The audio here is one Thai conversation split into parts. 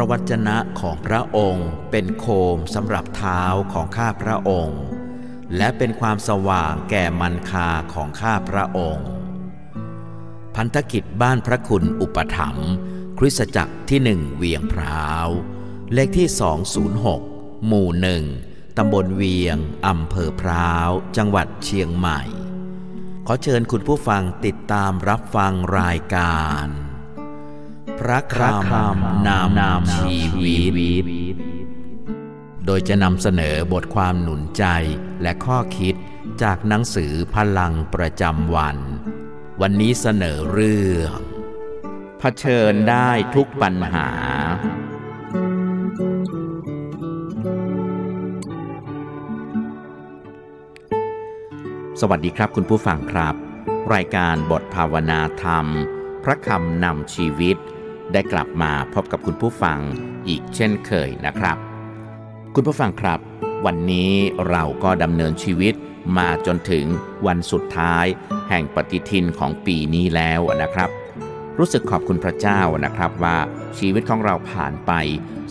ระวจนะของพระองค์เป็นโคมสำหรับเท้าของข้าพระองค์และเป็นความสว่างแก่มรรคาของข้าพระองค์พันธกิจบ้านพระคุณอุปถัมภ์คริสตจักรที่1เวียงพร้าวเลขที่206หมู่1ตำบลเวียงอำเภอพร้าวจังหวัดเชียงใหม่ขอเชิญคุณผู้ฟังติดตามรับฟังรายการพระคำนำชีวิตโดยจะนำเสนอบทความหนุนใจและข้อคิดจากหนังสือพลังประจำวันนี้เสนอเรื่องเผชิญได้ทุกปัญหาสวัสดีครับคุณผู้ฟังครับรายการบทภาวนาธรรมพระคำนำชีวิตได้กลับมาพบกับคุณผู้ฟังอีกเช่นเคยนะครับคุณผู้ฟังครับวันนี้เราก็ดำเนินชีวิตมาจนถึงวันสุดท้ายแห่งปฏิทินของปีนี้แล้วนะครับรู้สึกขอบคุณพระเจ้านะครับว่าชีวิตของเราผ่านไป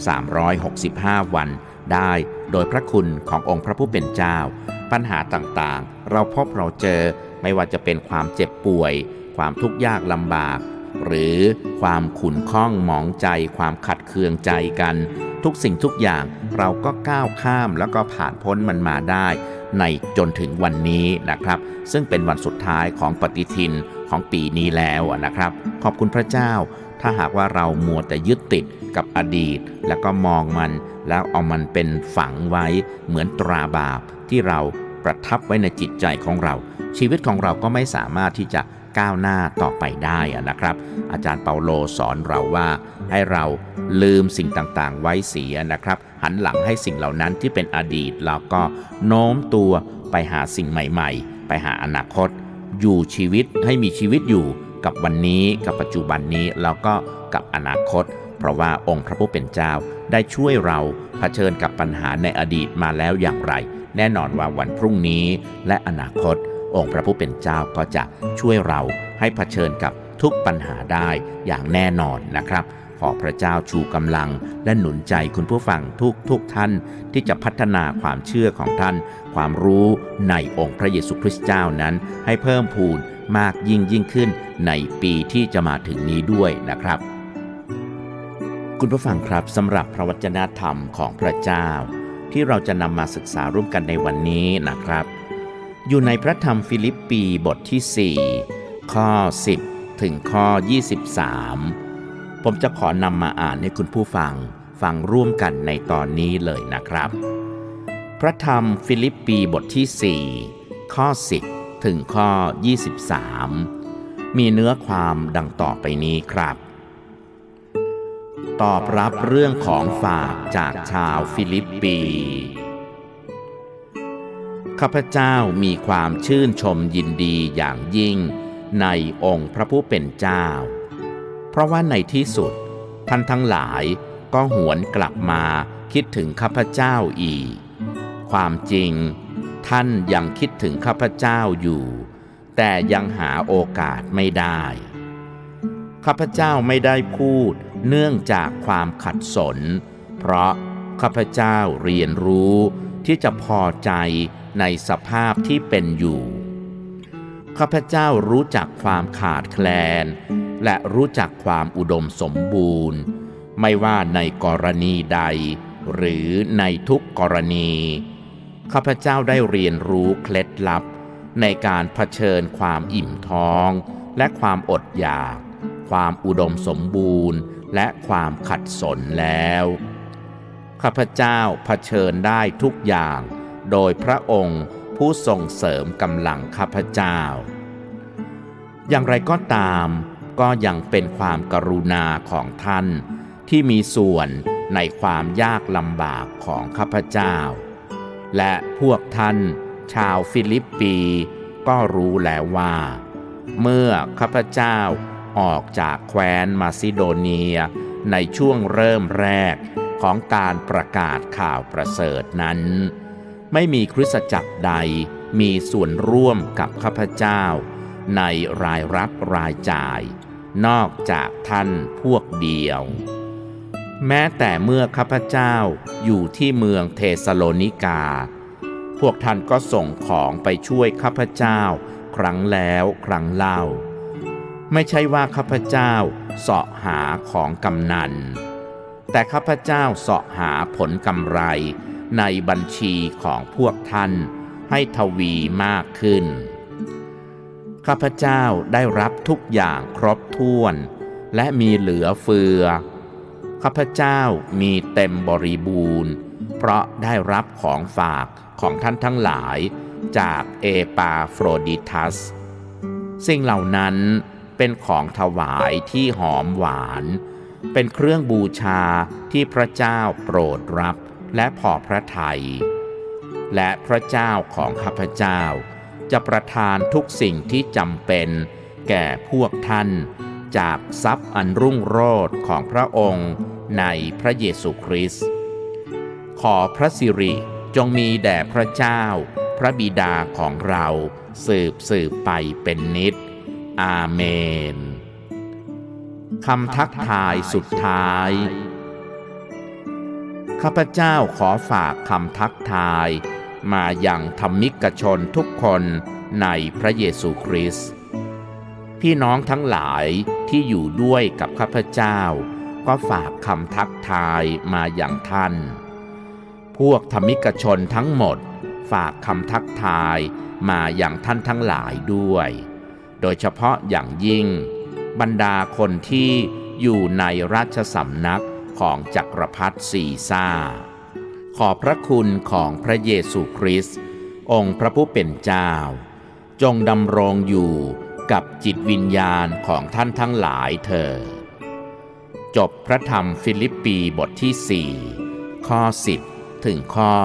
365วันได้โดยพระคุณขององค์พระผู้เป็นเจ้าปัญหาต่างๆเราพบเราเจอไม่ว่าจะเป็นความเจ็บป่วยความทุกข์ยากลำบากหรือความขุ่นข้องหมองใจความขัดเคืองใจกันทุกสิ่งทุกอย่างเราก็ก้าวข้ามแล้วก็ผ่านพ้นมันมาได้ในจนถึงวันนี้นะครับซึ่งเป็นวันสุดท้ายของปฏิทินของปีนี้แล้วนะครับขอบคุณพระเจ้าถ้าหากว่าเรามัวแต่ยึดติดกับอดีตแล้วก็มองมันแล้วเอามันเป็นฝังไว้เหมือนตราบาปที่เราประทับไว้ในจิตใจของเราชีวิตของเราก็ไม่สามารถที่จะก้าวหน้าต่อไปได้นะครับอาจารย์เปาโลสอนเราว่าให้เราลืมสิ่งต่างๆไว้เสียนะครับหันหลังให้สิ่งเหล่านั้นที่เป็นอดีตแล้วก็โน้มตัวไปหาสิ่งใหม่ๆไปหาอนาคตอยู่ชีวิตให้มีชีวิตอยู่กับวันนี้กับปัจจุบันนี้แล้วก็กับอนาคตเพราะว่าองค์พระผู้เป็นเจ้าได้ช่วยเราเผชิญกับปัญหาในอดีตมาแล้วอย่างไรแน่นอนว่าวันพรุ่งนี้และอนาคตองค์พระผู้เป็นเจ้าก็จะช่วยเราให้เผชิญกับทุกปัญหาได้อย่างแน่นอนนะครับขอพระเจ้าชูกำลังและหนุนใจคุณผู้ฟังทุกท่านที่จะพัฒนาความเชื่อของท่านความรู้ในองค์พระเยซูคริสต์เจ้านั้นให้เพิ่มพูนมากยิ่งขึ้นในปีที่จะมาถึงนี้ด้วยนะครับคุณผู้ฟังครับสำหรับพระวจนะธรรมของพระเจ้าที่เราจะนำมาศึกษาร่วมกันในวันนี้นะครับอยู่ในพระธรรมฟิลิปปีบทที่4ข้อ10ถึงข้อ23ผมจะขอนำมาอ่านให้คุณผู้ฟังร่วมกันในตอนนี้เลยนะครับพระธรรมฟิลิปปีบทที่4ข้อ10ถึงข้อ23มีเนื้อความดังต่อไปนี้ครับตอบรับเรื่องของฝากจากชาวฟิลิปปีข้าพเจ้ามีความชื่นชมยินดีอย่างยิ่งในองค์พระผู้เป็นเจ้าเพราะว่าในที่สุดท่านทั้งหลายก็หวนกลับมาคิดถึงข้าพเจ้าอีกความจริงท่านยังคิดถึงข้าพเจ้าอยู่แต่ยังหาโอกาสไม่ได้ข้าพเจ้าไม่ได้พูดเนื่องจากความขัดสนเพราะข้าพเจ้าเรียนรู้ที่จะพอใจในสภาพที่เป็นอยู่ข้าพเจ้ารู้จักความขาดแคลนและรู้จักความอุดมสมบูรณ์ไม่ว่าในกรณีใดหรือในทุกกรณีข้าพเจ้าได้เรียนรู้เคล็ดลับในการเผชิญความอิ่มท้องและความอดอยากความอุดมสมบูรณ์และความขัดสนแล้วข้าพเจ้าเผชิญได้ทุกอย่างโดยพระองค์ผู้ทรงเสริมกำลังข้าพเจ้าอย่างไรก็ตามก็ยังเป็นความกรุณาของท่านที่มีส่วนในความยากลำบากของข้าพเจ้าและพวกท่านชาวฟิลิปปีก็รู้แล้วว่าเมื่อข้าพเจ้าออกจากแคว้นมาซิโดเนียในช่วงเริ่มแรกของการประกาศข่าวประเสริฐนั้นไม่มีคริสตจักรใดมีส่วนร่วมกับข้าพเจ้าในรายรับรายจ่ายนอกจากท่านพวกเดียวแม้แต่เมื่อข้าพเจ้าอยู่ที่เมืองเทสโลนิกาพวกท่านก็ส่งของไปช่วยข้าพเจ้าครั้งแล้วครั้งเล่าไม่ใช่ว่าข้าพเจ้าเสาะหาของกำนันแต่ข้าพเจ้าเสาะหาผลกำไรในบัญชีของพวกท่านให้ทวีมากขึ้นข้าพเจ้าได้รับทุกอย่างครบถ้วนและมีเหลือเฟือข้าพเจ้ามีเต็มบริบูรณ์เพราะได้รับของฝากของท่านทั้งหลายจากเอปาโฟรดิทัสสิ่งเหล่านั้นเป็นของถวายที่หอมหวานเป็นเครื่องบูชาที่พระเจ้าโปรดรับและพอพระทัยและพระเจ้าของข้าพเจ้าจะประทานทุกสิ่งที่จำเป็นแก่พวกท่านจากทรัพย์อันรุ่งโรจน์ของพระองค์ในพระเยซูคริสต์ขอพระสิริจงมีแด่พระเจ้าพระบิดาของเราสืบไปเป็นนิจอาเมนคำทักทายสุดท้ายข้าพเจ้าขอฝากคำทักทายมายังธรรมิกชนทุกคนในพระเยซูคริสต์พี่น้องทั้งหลายที่อยู่ด้วยกับข้าพเจ้าก็ฝากคำทักทายมาอย่างท่านพวกธรรมิกชนทั้งหมดฝากคำทักทายมาอย่างท่านทั้งหลายด้วยโดยเฉพาะอย่างยิ่งบรรดาคนที่อยู่ในราชสำนักของจักรพรรดิซีซ่าขอพระคุณของพระเยซูคริสต์องค์พระผู้เป็นเจ้าจงดำรงอยู่กับจิตวิญญาณของท่านทั้งหลายเถิดจบพระธรรมฟิลิปปีบทที่4ข้อ10ถึงข้อ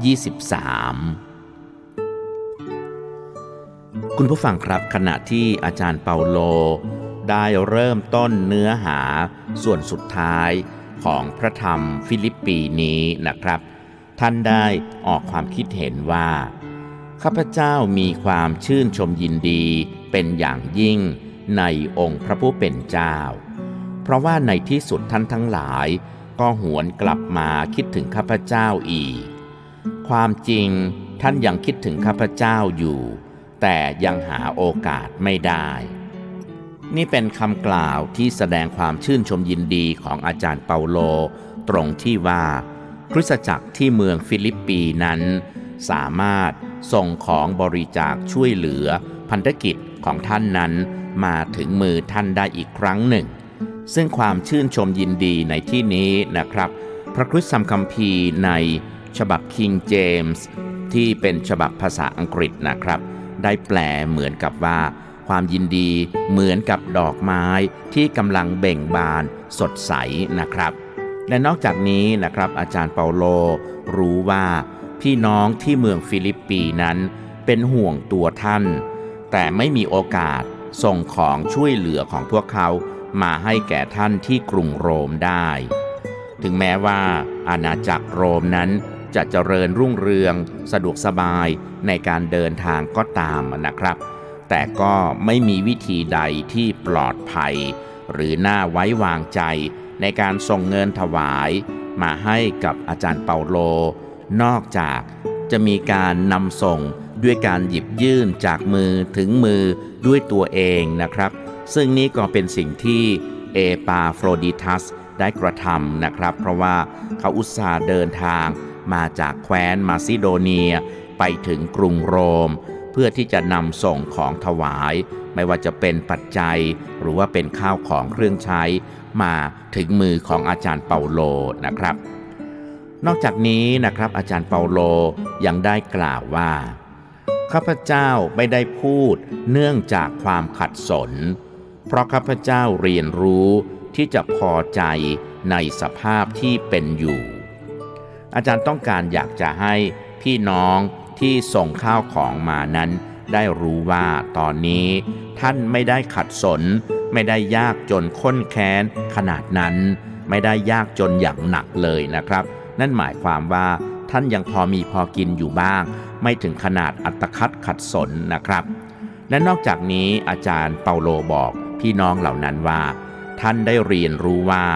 23คุณผู้ฟังครับขณะที่อาจารย์เปาโลได้เริ่มต้นเนื้อหาส่วนสุดท้ายของพระธรรมฟิลิปปีนี้นะครับท่านได้ออกความคิดเห็นว่าข้าพเจ้ามีความชื่นชมยินดีเป็นอย่างยิ่งในองค์พระผู้เป็นเจ้าเพราะว่าในที่สุดท่านทั้งหลายก็หวนกลับมาคิดถึงข้าพเจ้าอีกความจริงท่านยังคิดถึงข้าพเจ้าอยู่แต่ยังหาโอกาสไม่ได้นี่เป็นคำกล่าวที่แสดงความชื่นชมยินดีของอาจารย์เปาโลตรงที่ว่าคริสตจักรที่เมืองฟิลิปปีนั้นสามารถส่งของบริจาคช่วยเหลือพันธกิจของท่านนั้นมาถึงมือท่านได้อีกครั้งหนึ่งซึ่งความชื่นชมยินดีในที่นี้นะครับพระคริสตธรรมคัมภีร์ในฉบับ King James ที่เป็นฉบับภาษาอังกฤษนะครับได้แปลเหมือนกับว่าความยินดีเหมือนกับดอกไม้ที่กำลังเบ่งบานสดใสนะครับและนอกจากนี้นะครับอาจารย์เปาโลรู้ว่าพี่น้องที่เมืองฟิลิปปีนั้นเป็นห่วงตัวท่านแต่ไม่มีโอกาสส่งของช่วยเหลือของพวกเขามาให้แก่ท่านที่กรุงโรมได้ถึงแม้ว่าอาณาจักรโรมนั้นจะเจริญรุ่งเรืองสะดวกสบายในการเดินทางก็ตามนะครับแต่ก็ไม่มีวิธีใดที่ปลอดภัยหรือน่าไว้วางใจในการส่งเงินถวายมาให้กับอาจารย์เปาโลนอกจากจะมีการนำส่งด้วยการหยิบยื่นจากมือถึงมือด้วยตัวเองนะครับซึ่งนี่ก็เป็นสิ่งที่เอปาโฟรดิทัสได้กระทำนะครับเพราะว่าเขาอุตส่าห์เดินทางมาจากแคว้นมาซิโดเนียไปถึงกรุงโรมเพื่อที่จะนำส่งของถวายไม่ว่าจะเป็นปัจจัยหรือว่าเป็นข้าวของเครื่องใช้มาถึงมือของอาจารย์เปาโลนะครับนอกจากนี้นะครับอาจารย์เปาโลยังได้กล่าวว่าข้าพเจ้าไม่ได้พูดเนื่องจากความขัดสนเพราะข้าพเจ้าเรียนรู้ที่จะพอใจในสภาพที่เป็นอยู่อาจารย์ต้องการอยากจะให้พี่น้องที่ส่งข้าวของมานั้นได้รู้ว่าตอนนี้ท่านไม่ได้ขัดสนไม่ได้ยากจนข้นแค้นขนาดนั้นไม่ได้ยากจนอย่างหนักเลยนะครับนั่นหมายความว่าท่านยังพอมีพอกินอยู่บ้างไม่ถึงขนาดอัตคัดขัดสนนะครับและนอกจากนี้อาจารย์เปาโลบอกพี่น้องเหล่านั้นว่าท่านได้เรียนรู้ว่า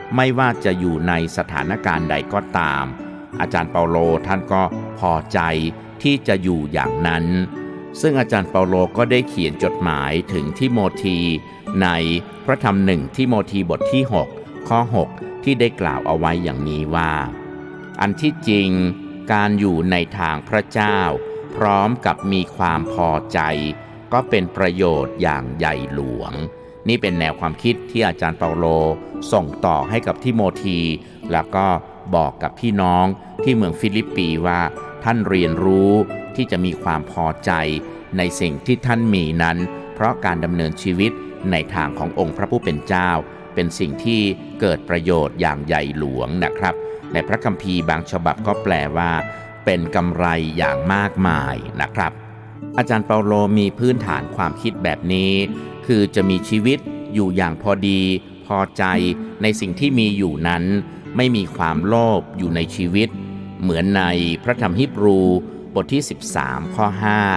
ไม่ว่าจะอยู่ในสถานการณ์ใดก็ตามอาจารย์เปาโลท่านก็พอใจที่จะอยู่อย่างนั้นซึ่งอาจารย์เปาโลก็ได้เขียนจดหมายถึงทิโมธีในพระธรรม1ทิโมธีบทที่6ข้อ6ที่ได้กล่าวเอาไว้อย่างนี้ว่าอันที่จริงการอยู่ในทางพระเจ้าพร้อมกับมีความพอใจก็เป็นประโยชน์อย่างใหญ่หลวงนี่เป็นแนวความคิดที่อาจารย์เปาโลส่งต่อให้กับทิโมธีแล้วก็บอกกับพี่น้องที่เมืองฟิลิปปีว่าท่านเรียนรู้ที่จะมีความพอใจในสิ่งที่ท่านมีนั้นเพราะการดำเนินชีวิตในทางขององค์พระผู้เป็นเจ้าเป็นสิ่งที่เกิดประโยชน์อย่างใหญ่หลวงนะครับในพระคัมภีร์บางฉบับก็แปลว่าเป็นกำไรอย่างมากมายนะครับอาจารย์เปาโลมีพื้นฐานความคิดแบบนี้คือจะมีชีวิตอยู่อย่างพอดีพอใจในสิ่งที่มีอยู่นั้นไม่มีความโลภอยู่ในชีวิตเหมือนในพระธรรมฮีบรูบทที่13ข้อ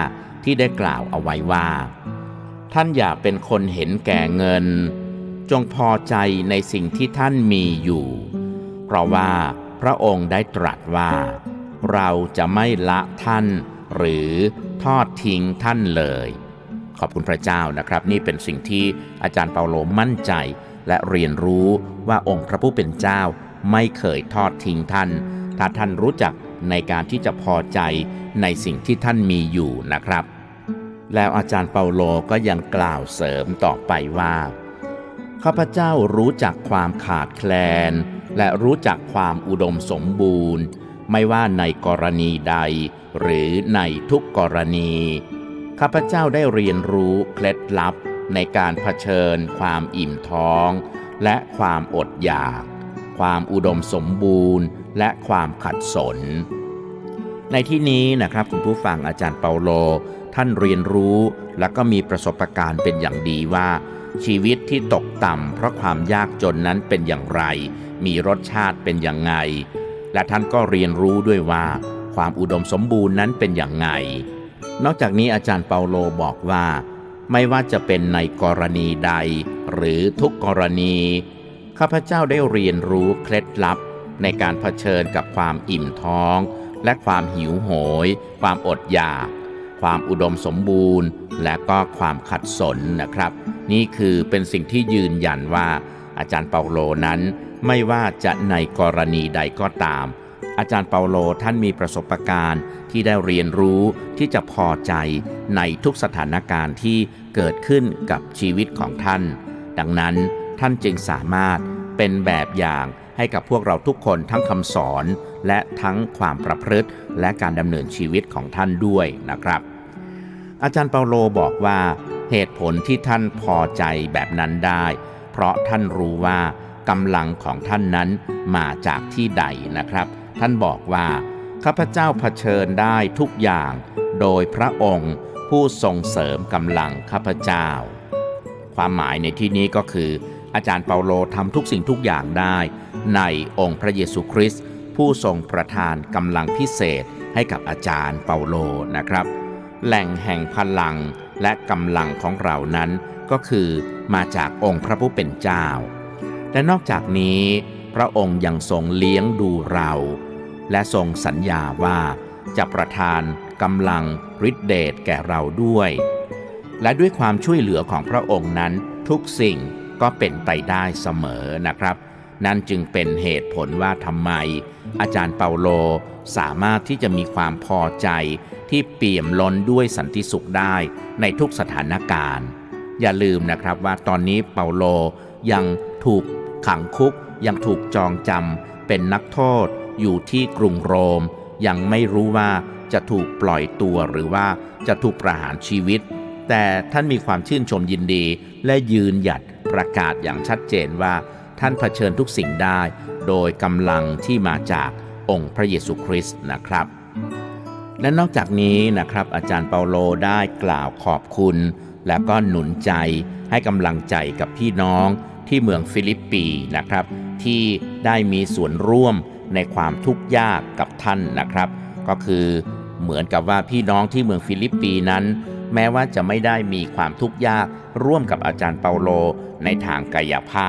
5ที่ได้กล่าวเอาไว้ว่าท่านอย่าเป็นคนเห็นแก่เงินจงพอใจในสิ่งที่ท่านมีอยู่เพราะว่าพระองค์ได้ตรัสว่าเราจะไม่ละท่านหรือทอดทิ้งท่านเลยขอบคุณพระเจ้านะครับนี่เป็นสิ่งที่อาจารย์เปาโลมั่นใจและเรียนรู้ว่าองค์พระผู้เป็นเจ้าไม่เคยทอดทิ้งท่านถ้าท่านรู้จักในการที่จะพอใจในสิ่งที่ท่านมีอยู่นะครับแล้วอาจารย์เปาโลก็ยังกล่าวเสริมต่อไปว่าข้าพเจ้ารู้จักความขาดแคลนและรู้จักความอุดมสมบูรณ์ไม่ว่าในกรณีใดหรือในทุกกรณีข้าพเจ้าได้เรียนรู้เคล็ดลับในการเผชิญความอิ่มท้องและความอดอยากความอุดมสมบูรณ์และความขัดสนในที่นี้นะครับคุณผู้ฟังอาจารย์เปาโลท่านเรียนรู้และก็มีประสบการณ์เป็นอย่างดีว่าชีวิตที่ตกต่ำเพราะความยากจนนั้นเป็นอย่างไรมีรสชาติเป็นอย่างไงและท่านก็เรียนรู้ด้วยว่าความอุดมสมบูรณ์นั้นเป็นอย่างไงนอกจากนี้อาจารย์เปาโลบอกว่าไม่ว่าจะเป็นในกรณีใดหรือทุกกรณีข้าพเจ้าได้เรียนรู้เคล็ดลับในการเผชิญกับความอิ่มท้องและความหิวโหยความอดอยากความอุดมสมบูรณ์และก็ความขัดสนนะครับนี่คือเป็นสิ่งที่ยืนยันว่าอาจารย์เปาโลนั้นไม่ว่าจะในกรณีใดก็ตามอาจารย์เปาโลท่านมีประสบการณ์ที่ได้เรียนรู้ที่จะพอใจในทุกสถานการณ์ที่เกิดขึ้นกับชีวิตของท่านดังนั้นท่านจึงสามารถเป็นแบบอย่างให้กับพวกเราทุกคนทั้งคำสอนและทั้งความประพฤติและการดำเนินชีวิตของท่านด้วยนะครับอาจารย์เปาโลบอกว่าเหตุผลที่ท่านพอใจแบบนั้นได้เพราะท่านรู้ว่ากำลังของท่านนั้นมาจากที่ใดนะครับท่านบอกว่าข้าพเจ้าเผชิญได้ทุกอย่างโดยพระองค์ผู้ทรงเสริมกำลังข้าพเจ้าความหมายในที่นี้ก็คืออาจารย์เปาโลทำทุกสิ่งทุกอย่างได้ในองค์พระเยซูคริสต์ผู้ทรงประทานกำลังพิเศษให้กับอาจารย์เปาโลนะครับแหล่งแห่งพลังและกำลังของเรานั้นก็คือมาจากองค์พระผู้เป็นเจ้าและนอกจากนี้พระองค์ยังทรงเลี้ยงดูเราและทรงสัญญาว่าจะประทานกำลังฤทธิเดชแก่เราด้วยและด้วยความช่วยเหลือของพระองค์นั้นทุกสิ่งก็เป็นไปได้เสมอนะครับนั่นจึงเป็นเหตุผลว่าทำไมอาจารย์เปาโลสามารถที่จะมีความพอใจที่เปี่ยมล้นด้วยสันติสุขได้ในทุกสถานการณ์อย่าลืมนะครับว่าตอนนี้เปาโลยังถูกขังคุกยังถูกจองจำเป็นนักโทษอยู่ที่กรุงโรมยังไม่รู้ว่าจะถูกปล่อยตัวหรือว่าจะถูกประหารชีวิตแต่ท่านมีความชื่นชมยินดีและยืนหยัดประกาศอย่างชัดเจนว่าท่านเผชิญทุกสิ่งได้โดยกำลังที่มาจากองค์พระเยซูคริสต์นะครับและนอกจากนี้นะครับอาจารย์เปาโลได้กล่าวขอบคุณและก็หนุนใจให้กำลังใจกับพี่น้องที่เมืองฟิลิปปีนะครับที่ได้มีส่วนร่วมในความทุกข์ยากกับท่านนะครับก็คือเหมือนกับว่าพี่น้องที่เมืองฟิลิปปีนั้นแม้ว่าจะไม่ได้มีความทุกข์ยากร่วมกับอาจารย์เปาโลในทางกายภาพ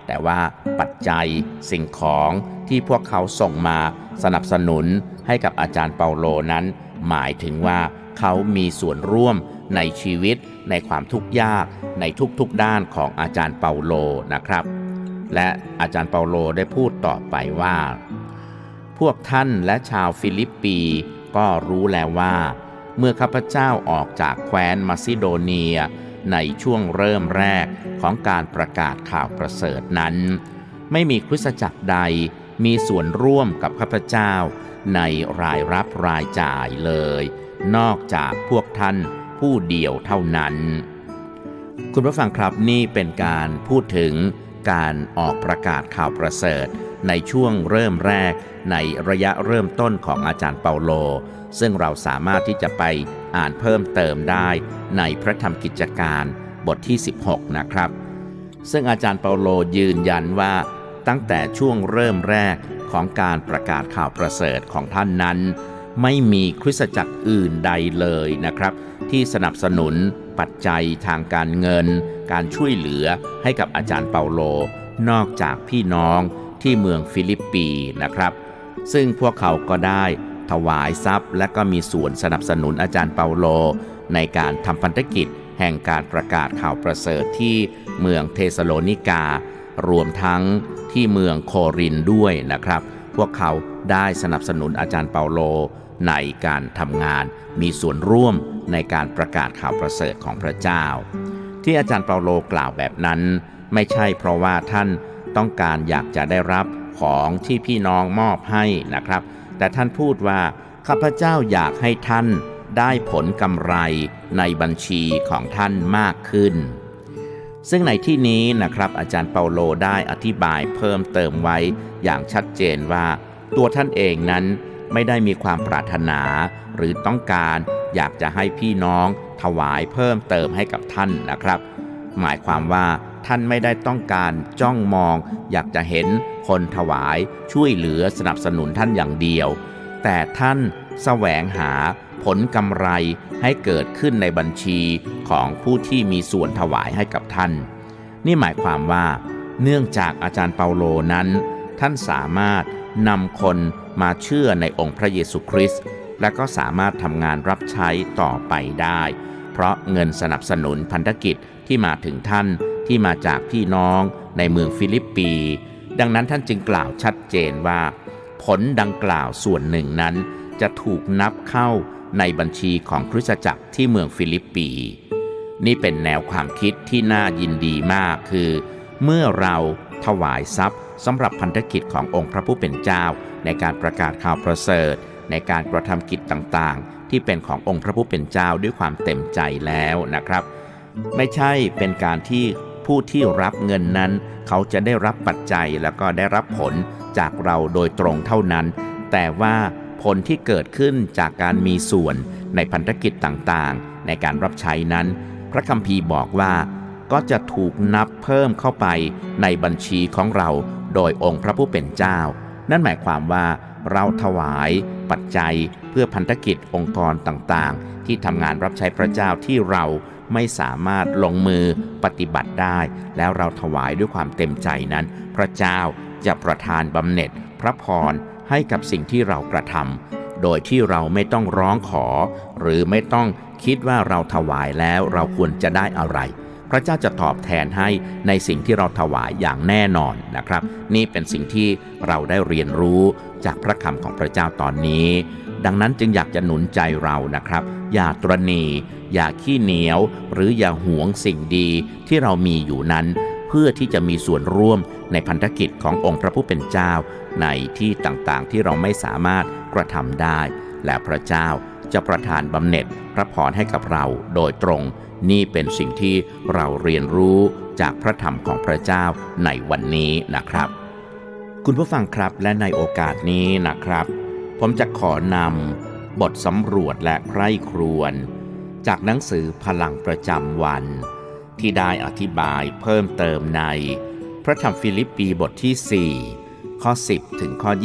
แต่ว่าปัจจัยสิ่งของที่พวกเขาส่งมาสนับสนุนให้กับอาจารย์เปาโลนั้นหมายถึงว่าเขามีส่วนร่วมในชีวิตในความทุกข์ยากในทุกๆด้านของอาจารย์เปาโลนะครับและอาจารย์เปาโลได้พูดต่อไปว่าพวกท่านและชาวฟิลิปปีก็รู้แล้วว่าเมื่อข้าพเจ้าออกจากแคว้นมาซิโดเนียในช่วงเริ่มแรกของการประกาศข่าวประเสริฐนั้นไม่มีคริสตจักรใดมีส่วนร่วมกับข้าพเจ้าในรายรับรายจ่ายเลยนอกจากพวกท่านผู้เดียวเท่านั้นคุณผู้ฟังครับนี่เป็นการพูดถึงการออกประกาศข่าวประเสริฐในช่วงเริ่มแรกในระยะเริ่มต้นของอาจารย์เปาโลซึ่งเราสามารถที่จะไปอ่านเพิ่มเติมได้ในพระธรรมกิจการบทที่16นะครับซึ่งอาจารย์เปาโลยืนยันว่าตั้งแต่ช่วงเริ่มแรกของการประกาศข่าวประเสริฐของท่านนั้นไม่มีคริสตจักรอื่นใดเลยนะครับที่สนับสนุนปัจจัยทางการเงินการช่วยเหลือให้กับอาจารย์เปาโลนอกจากพี่น้องที่เมืองฟิลิปปีนะครับซึ่งพวกเขาก็ได้ถวายทรัพย์และก็มีส่วนสนับสนุนอาจารย์เปาโลในการทำพันธกิจแห่งการประกาศข่าวประเสริฐที่เมืองเทสโลนิการวมทั้งที่เมืองโครินธ์ด้วยนะครับพวกเขาได้สนับสนุนอาจารย์เปาโลในการทำงานมีส่วนร่วมในการประกาศข่าวประเสริฐของพระเจ้าที่อาจารย์เปาโลกล่าวแบบนั้นไม่ใช่เพราะว่าท่านต้องการอยากจะได้รับของที่พี่น้องมอบให้นะครับแต่ท่านพูดว่าข้าพเจ้าอยากให้ท่านได้ผลกำไรในบัญชีของท่านมากขึ้นซึ่งในที่นี้นะครับอาจารย์เปาโลได้อธิบายเพิ่มเติมไว้อย่างชัดเจนว่าตัวท่านเองนั้นไม่ได้มีความปรารถนาหรือต้องการอยากจะให้พี่น้องถวายเพิ่มเติมให้กับท่านนะครับหมายความว่าท่านไม่ได้ต้องการจ้องมองอยากจะเห็นคนถวายช่วยเหลือสนับสนุนท่านอย่างเดียวแต่ท่านแสวงหาผลกำไรให้เกิดขึ้นในบัญชีของผู้ที่มีส่วนถวายให้กับท่านนี่หมายความว่าเนื่องจากอาจารย์เปาโลนั้นท่านสามารถนำคนมาเชื่อในองค์พระเยซูคริสต์และก็สามารถทำงานรับใช้ต่อไปได้เพราะเงินสนับสนุนพันธกิจที่มาถึงท่านที่มาจากพี่น้องในเมืองฟิลิปปีดังนั้นท่านจึงกล่าวชัดเจนว่าผลดังกล่าวส่วนหนึ่งนั้นจะถูกนับเข้าในบัญชีของคริสตจักรที่เมืองฟิลิปปีนี่เป็นแนวความคิดที่น่ายินดีมากคือเมื่อเราถวายทรัพย์สำหรับพันธกิจขององค์พระผู้เป็นเจ้าในการประกาศข่าวประเสริฐในการกระทำกิจต่างๆที่เป็นขององค์พระผู้เป็นเจ้าด้วยความเต็มใจแล้วนะครับไม่ใช่เป็นการที่ผู้ที่รับเงินนั้นเขาจะได้รับปัจจัยแล้วก็ได้รับผลจากเราโดยตรงเท่านั้นแต่ว่าผลที่เกิดขึ้นจากการมีส่วนในพันธกิจต่างๆในการรับใช้นั้นพระคัมภีร์บอกว่าก็จะถูกนับเพิ่มเข้าไปในบัญชีของเราโดยองค์พระผู้เป็นเจ้านั่นหมายความว่าเราถวายปัจจัยเพื่อพันธกิจองค์กรต่างๆที่ทำงานรับใช้พระเจ้าที่เราไม่สามารถลงมือปฏิบัติได้แล้วเราถวายด้วยความเต็มใจนั้นพระเจ้าจะประทานบำเหน็จพระพรให้กับสิ่งที่เรากระทำโดยที่เราไม่ต้องร้องขอหรือไม่ต้องคิดว่าเราถวายแล้วเราควรจะได้อะไรพระเจ้าจะตอบแทนให้ในสิ่งที่เราถวายอย่างแน่นอนนะครับนี่เป็นสิ่งที่เราได้เรียนรู้จากพระคำของพระเจ้าตอนนี้ดังนั้นจึงอยากจะหนุนใจเรานะครับอย่าตระหนี่อย่าขี้เหนียวหรืออย่าหวงสิ่งดีที่เรามีอยู่นั้นเพื่อที่จะมีส่วนร่วมในพันธกิจขององค์พระผู้เป็นเจ้าในที่ต่างๆที่เราไม่สามารถกระทำได้และพระเจ้าจะประทานบำเหน็จพระพรให้กับเราโดยตรงนี่เป็นสิ่งที่เราเรียนรู้จากพระธรรมของพระเจ้าในวันนี้นะครับคุณผู้ฟังครับและในโอกาสนี้นะครับผมจะขอนำบทสำรวจและใคร่ครวญจากหนังสือพลังประจำวันที่ได้อธิบายเพิ่มเติมในพระธรรมฟิลิปปีบทที่4ข้อ10ถึงข้อ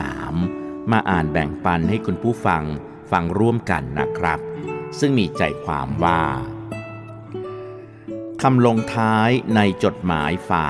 23มาอ่านแบ่งปันให้คุณผู้ฟังร่วมกันนะครับซึ่งมีใจความว่าคำลงท้ายในจดหมายฝาก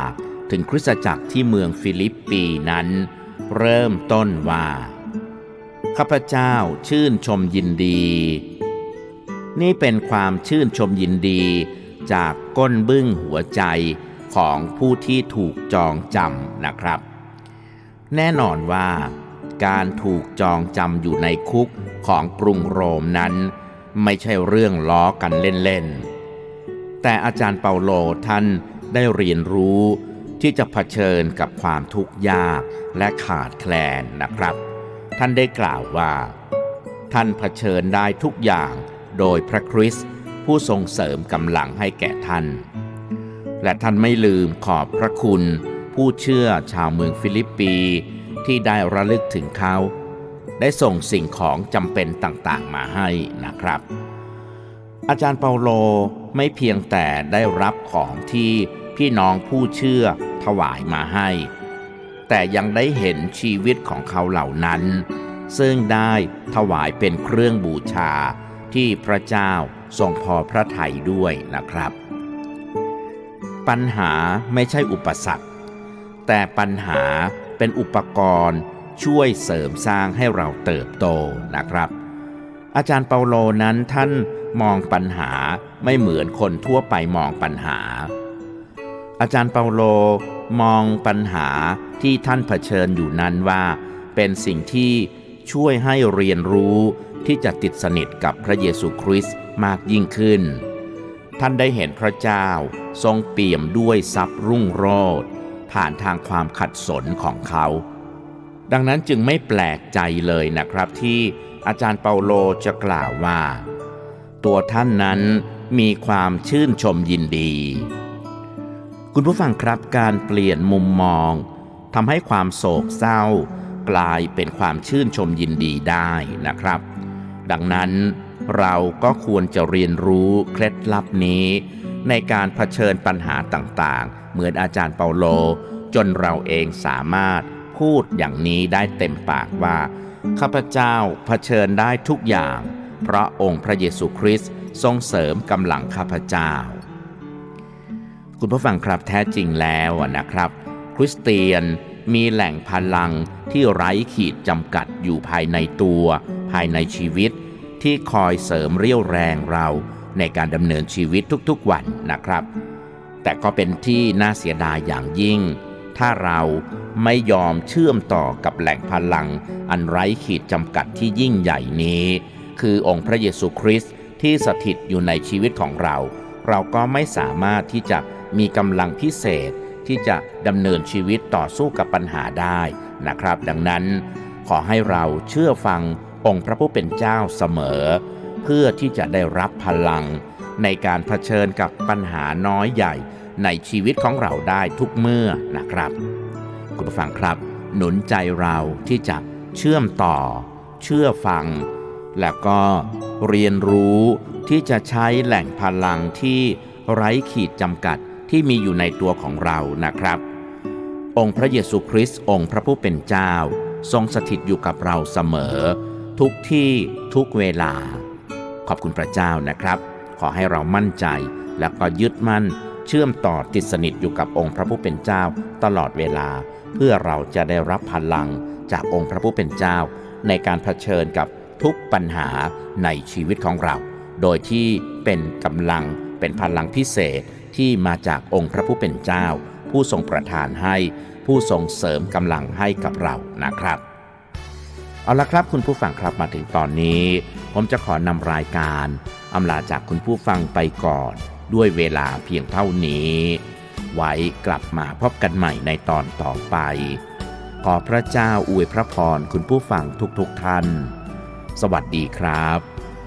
ถึงคริสตจักรที่เมืองฟิลิปปีนั้นเริ่มต้นว่าข้าพเจ้าชื่นชมยินดีนี่เป็นความชื่นชมยินดีจากก้นบึ้งหัวใจของผู้ที่ถูกจองจำนะครับแน่นอนว่าการถูกจองจำอยู่ในคุกของกรุงโรมนั้นไม่ใช่เรื่องล้อกันเล่นๆแต่อาจารย์เปาโลท่านได้เรียนรู้ที่จะเผชิญกับความทุกข์ยากและขาดแคลนนะครับท่านได้กล่าวว่าท่านเผชิญได้ทุกอย่างโดยพระคริสต์ผู้ทรงเสริมกำลังให้แก่ท่านและท่านไม่ลืมขอบพระคุณผู้เชื่อชาวเมืองฟิลิปปีที่ได้ระลึกถึงเขาได้ส่งสิ่งของจำเป็นต่างๆมาให้นะครับอาจารย์เปาโลไม่เพียงแต่ได้รับของที่พี่น้องผู้เชื่อถวายมาให้แต่ยังได้เห็นชีวิตของเขาเหล่านั้นซึ่งได้ถวายเป็นเครื่องบูชาที่พระเจ้าทรงพอพระทัยด้วยนะครับปัญหาไม่ใช่อุปสรรคแต่ปัญหาเป็นอุปกรณ์ช่วยเสริมสร้างให้เราเติบโตนะครับอาจารย์เปาโลนั้นท่านมองปัญหาไม่เหมือนคนทั่วไปมองปัญหาอาจารย์เปาโลมองปัญหาที่ท่านเผชิญอยู่นั้นว่าเป็นสิ่งที่ช่วยให้เรียนรู้ที่จะติดสนิทกับพระเยซูคริสต์มากยิ่งขึ้นท่านได้เห็นพระเจ้าทรงเปี่ยมด้วยทรัพย์รุ่งโรจน์ผ่านทางความขัดสนของเขาดังนั้นจึงไม่แปลกใจเลยนะครับที่อาจารย์เปาโลจะกล่าวว่าตัวท่านนั้นมีความชื่นชมยินดีคุณผู้ฟังครับการเปลี่ยนมุมมองทำให้ความโศกเศร้ากลายเป็นความชื่นชมยินดีได้นะครับดังนั้นเราก็ควรจะเรียนรู้เคล็ดลับนี้ในการเผชิญปัญหาต่างๆเหมือนอาจารย์เปาโลจนเราเองสามารถพูดอย่างนี้ได้เต็มปากว่าข้าพเจ้าเผชิญได้ทุกอย่างเพราะองค์พระเยซูคริสต์ทรงเสริมกำลังข้าพเจ้าคุณผู้ฟังครับแท้จริงแล้วนะครับคริสเตียนมีแหล่งพลังที่ไร้ขีดจำกัดอยู่ภายในตัวภายในชีวิตที่คอยเสริมเรี่ยวแรงเราในการดำเนินชีวิตทุกๆวันนะครับแต่ก็เป็นที่น่าเสียดายอย่างยิ่งถ้าเราไม่ยอมเชื่อมต่อกับแหล่งพลังอันไร้ขีดจำกัดที่ยิ่งใหญ่นี้คือองค์พระเยซูคริสต์ที่สถิตอยู่ในชีวิตของเราก็ไม่สามารถที่จะมีกำลังพิเศษที่จะดำเนินชีวิตต่อสู้กับปัญหาได้นะครับดังนั้นขอให้เราเชื่อฟังองค์พระผู้เป็นเจ้าเสมอเพื่อที่จะได้รับพลังในการเผชิญกับปัญหาน้อยใหญ่ในชีวิตของเราได้ทุกเมื่อนะครับคุณผู้ฟังครับหนุนใจเราที่จะเชื่อมต่อเชื่อฟังและก็เรียนรู้ที่จะใช้แหล่งพลังที่ไร้ขีดจำกัดที่มีอยู่ในตัวของเรานะครับองค์พระเยซูคริสต์องค์พระผู้เป็นเจ้าทรงสถิตอยู่กับเราเสมอทุกที่ทุกเวลาขอบคุณพระเจ้านะครับขอให้เรามั่นใจและก็ยึดมั่นเชื่อมต่อติดสนิทอยู่กับองค์พระผู้เป็นเจ้าตลอดเวลาเพื่อเราจะได้รับพลังจากองค์พระผู้เป็นเจ้าในการเผชิญกับทุกปัญหาในชีวิตของเราโดยที่เป็นกำลังเป็นพลังพิเศษที่มาจากองค์พระผู้เป็นเจ้าผู้ทรงประทานให้ผู้ทรงเสริมกำลังให้กับเรานะครับเอาละครับคุณผู้ฟังครับมาถึงตอนนี้ผมจะขอนำรายการอำลาจากคุณผู้ฟังไปก่อนด้วยเวลาเพียงเท่านี้ไว้กลับมาพบกันใหม่ในตอนต่อไปขอพระเจ้าอวยพระพรคุณผู้ฟังทุกท่านสวัสดีครับ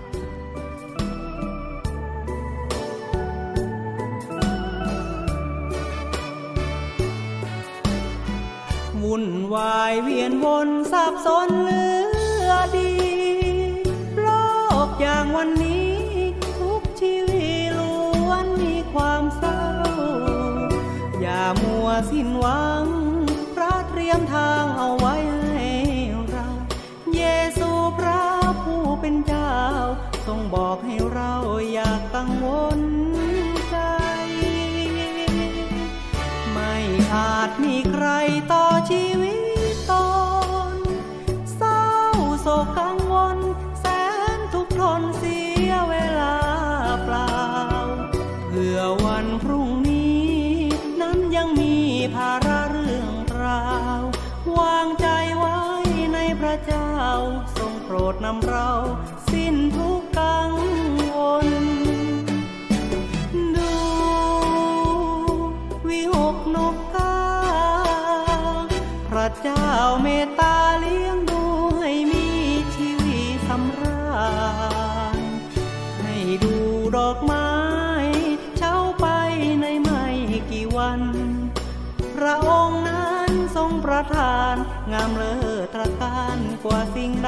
วุ่นวายเวียนวนสับสนเหลือดีโลกอย่างวันนี้ทุกชีวิตล้วนมีความเศร้าอย่ามัวสิ้นหวังพระเตรียมทางเอาไว้ให้เราเยซูพระผู้เป็นเจ้าทรงบอกให้เราอย่ากังวลใจไม่อาจมีใครต่อชีวิตตนเศร้าโศกกังวลแสนทุกข์ทนเสียเวลาเปล่าเพื่อวันพรุ่งนี้นั้นยังมีภาระเรื่องราววางใจไว้ในพระเจ้าทรงโปรดนำเราสิ้นทุกข์กังวลดูวิหกนกกาพระเจ้าเมตตาเลี้ยงดูให้มีชีวิตสำราญให้ดูดอกไม้เช้าไปในไม่กี่วันพระองค์นั้นทรงประทานงามเลิศตระการกว่าสิ่งใด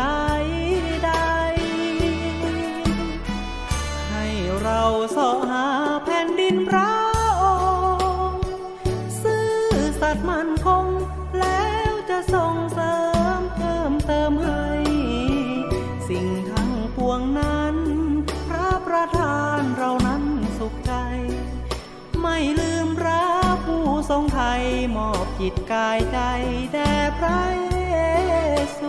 ให้เราเสาะหาแผ่นดินพระองค์ซื่อสัตย์มั่นคงแล้วจะส่งเสริมเพิ่มเติมให้สิ่งทั้งปวงนั้นพระประทานเรานั้นสุขใจไม่ลืมพระผู้ทรงไทยมอบจิตกายใจแด่พระเยซู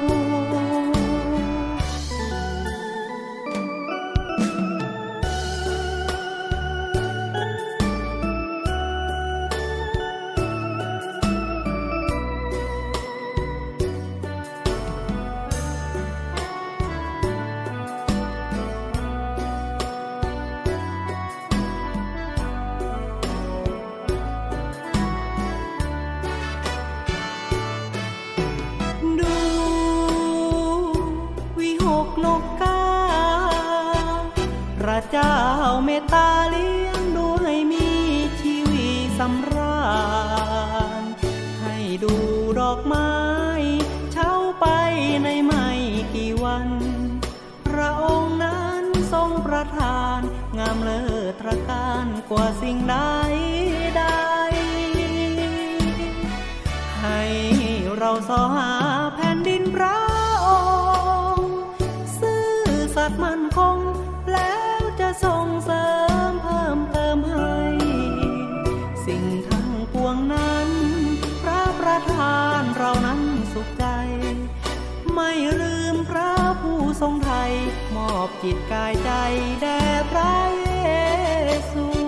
นกกาพระเจ้าเมตตาเลี้ยงดูให้มีชีวิตสำราญให้ดูดอกไม้เช้าไปในไม่กี่วันพระองค์นั้นทรงประทานงามเลิศตระการกว่าสิ่งใดให้เราเสาะหาแผ่นดินพระสัตย์มั่นคงแล้วจะส่งเสริมเพิ่มเติมให้สิ่งทั้งปวงนั้นพระประทานเรานั้นสุขใจไม่ลืมพระผู้ทรงไทยมอบจิตกายใจแด่พระเยซู